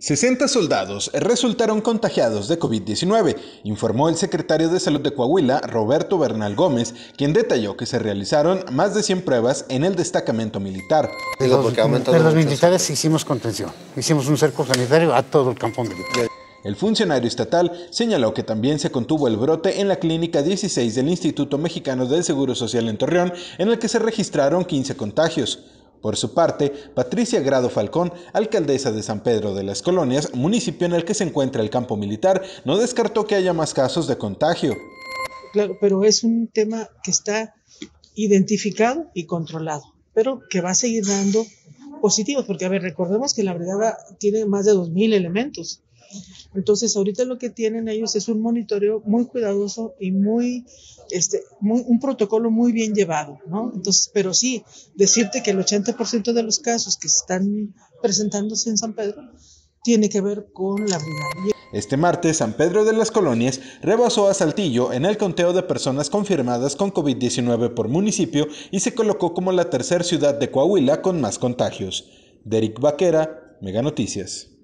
60 soldados resultaron contagiados de COVID-19, informó el secretario de Salud de Coahuila, Roberto Bernal Gómez, quien detalló que se realizaron más de 100 pruebas en el destacamento militar. De los militares hicimos contención, hicimos un cerco sanitario a todo el campo militar. El funcionario estatal señaló que también se contuvo el brote en la Clínica 16 del Instituto Mexicano del Seguro Social en Torreón, en el que se registraron 15 contagios. Por su parte, Patricia Grado Falcón, alcaldesa de San Pedro de las Colonias, municipio en el que se encuentra el campo militar, no descartó que haya más casos de contagio. Claro, pero es un tema que está identificado y controlado, pero que va a seguir dando positivos, porque recordemos que la brigada tiene más de 2,000 elementos. Entonces, ahorita lo que tienen ellos es un monitoreo muy cuidadoso y un protocolo muy bien llevado, ¿no? Entonces, pero sí, decirte que el 80% de los casos que están presentándose en San Pedro tiene que ver con la brigada. Este martes, San Pedro de las Colonias rebasó a Saltillo en el conteo de personas confirmadas con COVID-19 por municipio y se colocó como la tercera ciudad de Coahuila con más contagios. Derek Vaquera, Mega Noticias.